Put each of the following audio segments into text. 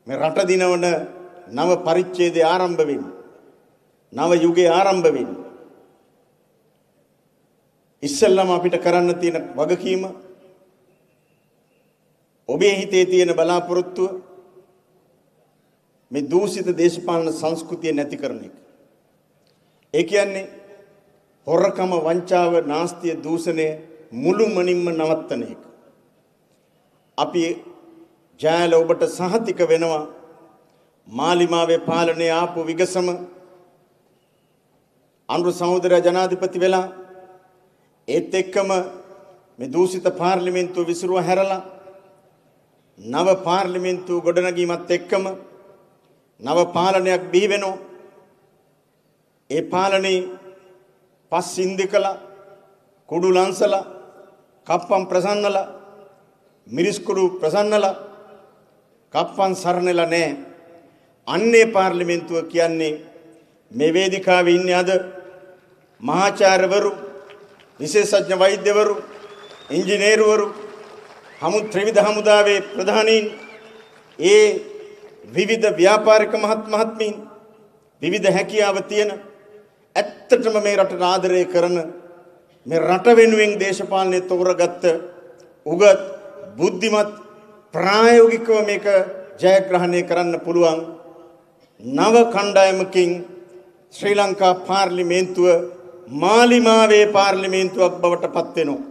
මේ රට දිනවන නව පරිච්ඡේදය ආරම්භ වෙන්නේ. නව යුගයේ ආරම්භ වෙන්නේ. ඉස්සෙල්ලාම අපිට කරන්න තියෙන වගකීම ඔබේ හිතේ තියෙන බලාපොරොත්තුව මේ දූෂිත දේශපාලන සංස්කෘතිය නැති කරන එක. ඒ කියන්නේ හොරකම, වංචාව, නාස්තිය, දූෂණය මුළුමනින්ම නවත්තන එක. අපි ජයල ඔබට සහතික වෙනවා මාලිමාවේ පාලනයේ ආපු විගසම අනුර සහෝදර ජනාධිපති වෙලා ඒත් එක්කම මේ දූෂිත පාර්ලිමේන්තුව විසිරුව හැරලා නව පාර්ලිමේන්තුව ගොඩනැගීමත් එක්කම නව පාලනයක් බිහි වෙනවා. ඒ පාලනේ පස්සින්දිකලා කුඩු ලංසලා කප්පම් ප්‍රසන්නලා මිරිස් කුඩු ප්‍රසන්නලා කප්පම් සරණලා නැහැ. අන්නේ පාර්ලිමේන්තුව කියන්නේ මේ වේදිකාවේ ඉන්නේ අද මහාචාර්යවරු, විශේෂඥ වෛද්‍යවරු, ඉංජිනේරුවරු, ත්‍රිවිධ හමුදාවේ ප්‍රධානීන්, ඒ විවිධ ව්‍යාපාරික මහත්මීන්, විවිධ හැකියාව තියෙන ඇත්තටම මේ රටට ආදරය කරන මේ රට වෙනුවෙන් දේශපාලනය තෝරගත්ත උගත් බුද්ධිමත් ප්‍රායෝගිකව මේක ජයග්‍රහණය කරන්න පුළුවන් නව කණ්ඩායමකින් ශ්‍රී ලංකා පාර්ලිමේන්තුව මාලිමාවේ පාර්ලිමේන්තුවක් බවට පත් වෙනවා.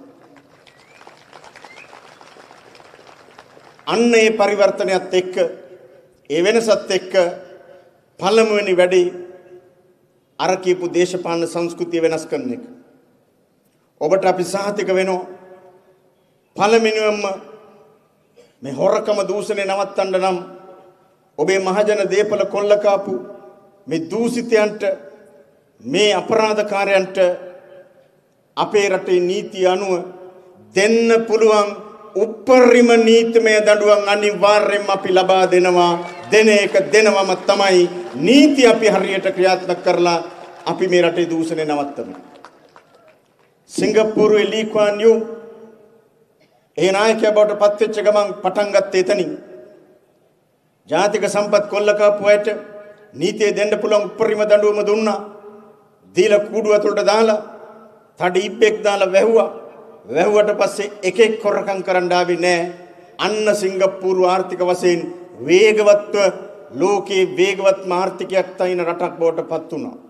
අන්න ඒ පරිවර්තනයත් එක්ක ඒ වෙනසත් එක්ක පළමුවෙනි වැඩේ අර කියපු දේශපාලන සංස්කෘතිය වෙනස් කරන එක. ඔබට අපි සහතික වෙනවා පළමුවෙනිවම මේ හොරකම දූෂණය නවත්තන්න නම් ඔබේ මහජන දේපල කොල්ල කාපු මේ දූෂිතයන්ට, මේ අපරාධකාරයන්ට අපේ රටේ නීතිය අනුව දෙන්න පුළුවන් උපරිම නීතිමය දඬුවම් අනිවාර්යයෙන්ම අපි ලබා දෙනවා. දෙන එක දෙනවම තමයි නීති අපි හරියට ක්‍රියාත්මක කරලා අපි මේ රටේ දූෂණය නවත්තමු. සිංගප්පූරුවේ ලී කුවාන් යූ ඒ නායකයා බවට පත් වෙච්ච ගමන් පටන් ගත්තේ එතනින්. ජාතික සම්පත් කොල්ල කාපු අයට නීතිය දෙන්න පුළුවන් උපරිම දඬුවම දුන්නා. දීලා කූඩුව ඇතුළට දාලා තඩි ඉබ්බෙක් දාලා වැහුවා. වැහුවට පස්සේ එකෙක් කොරකම් කරන්න ආවේ නැහැ. අන්න සිංගප්පූරු ආර්ථික වශයෙන් වේගවත්ව ලෝකේ වේගවත්ම ආර්ථිකයක් තයින රටක් බවට පත් වුණා.